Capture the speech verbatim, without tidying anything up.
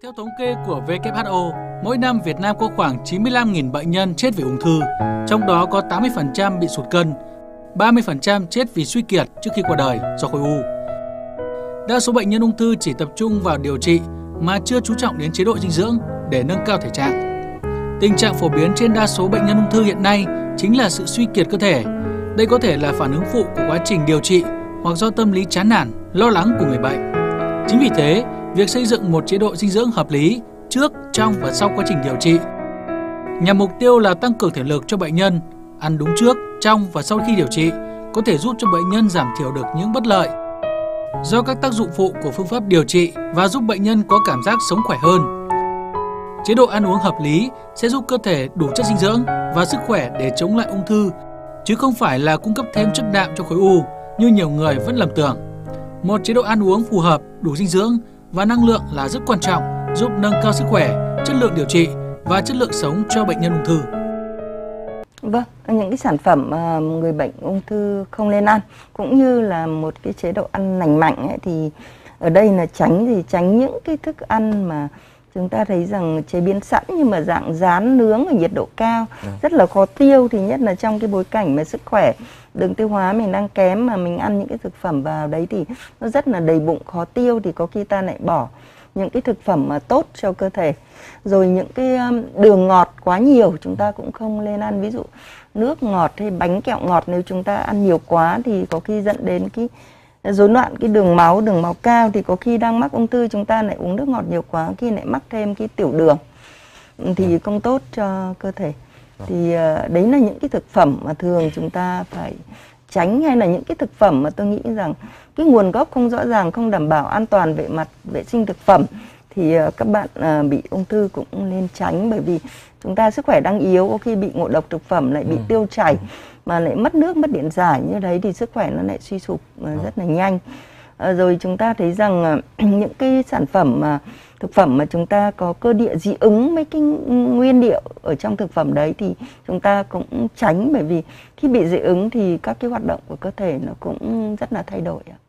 Theo thống kê của W H O, mỗi năm Việt Nam có khoảng chín mươi lăm nghìn bệnh nhân chết vì ung thư, trong đó có tám mươi phần trăm bị sụt cân, ba mươi phần trăm chết vì suy kiệt trước khi qua đời do khối u. Đa số bệnh nhân ung thư chỉ tập trung vào điều trị mà chưa chú trọng đến chế độ dinh dưỡng để nâng cao thể trạng. Tình trạng phổ biến trên đa số bệnh nhân ung thư hiện nay chính là sự suy kiệt cơ thể. Đây có thể là phản ứng phụ của quá trình điều trị hoặc do tâm lý chán nản, lo lắng của người bệnh. Chính vì thế, việc xây dựng một chế độ dinh dưỡng hợp lý trước, trong và sau quá trình điều trị nhằm mục tiêu là tăng cường thể lực cho bệnh nhân, ăn đúng trước, trong và sau khi điều trị có thể giúp cho bệnh nhân giảm thiểu được những bất lợi do các tác dụng phụ của phương pháp điều trị và giúp bệnh nhân có cảm giác sống khỏe hơn. Chế độ ăn uống hợp lý sẽ giúp cơ thể đủ chất dinh dưỡng và sức khỏe để chống lại ung thư, chứ không phải là cung cấp thêm chất đạm cho khối u như nhiều người vẫn lầm tưởng. Một chế độ ăn uống phù hợp, đủ dinh dưỡng và năng lượng là rất quan trọng, giúp nâng cao sức khỏe, chất lượng điều trị và chất lượng sống cho bệnh nhân ung thư. Vâng, những cái sản phẩm mà người bệnh ung thư không nên ăn cũng như là một cái chế độ ăn lành mạnh ấy, thì ở đây là tránh thì tránh những cái thức ăn mà chúng ta thấy rằng chế biến sẵn nhưng mà dạng rán nướng ở nhiệt độ cao, ừ. rất là khó tiêu. Thì nhất là trong cái bối cảnh mà sức khỏe đường tiêu hóa mình đang kém mà mình ăn những cái thực phẩm vào đấy thì nó rất là đầy bụng khó tiêu, thì có khi ta lại bỏ những cái thực phẩm mà tốt cho cơ thể. Rồi những cái đường ngọt quá nhiều chúng ta cũng không nên ăn, ví dụ nước ngọt hay bánh kẹo ngọt nếu chúng ta ăn nhiều quá thì có khi dẫn đến cái rối loạn cái đường máu, đường máu cao, thì có khi đang mắc ung thư chúng ta lại uống nước ngọt nhiều quá, khi lại mắc thêm cái tiểu đường thì không tốt cho cơ thể. Thì đấy là những cái thực phẩm mà thường chúng ta phải tránh, hay là những cái thực phẩm mà tôi nghĩ rằng cái nguồn gốc không rõ ràng, không đảm bảo an toàn về mặt vệ sinh thực phẩm thì các bạn bị ung thư cũng nên tránh, bởi vì chúng ta sức khỏe đang yếu, có khi bị ngộ độc thực phẩm lại bị tiêu chảy mà lại mất nước, mất điện giải như đấy thì sức khỏe nó lại suy sụp rất là nhanh. À, rồi chúng ta thấy rằng những cái sản phẩm mà thực phẩm mà chúng ta có cơ địa dị ứng mấy cái nguyên liệu ở trong thực phẩm đấy thì chúng ta cũng tránh, bởi vì khi bị dị ứng thì các cái hoạt động của cơ thể nó cũng rất là thay đổi.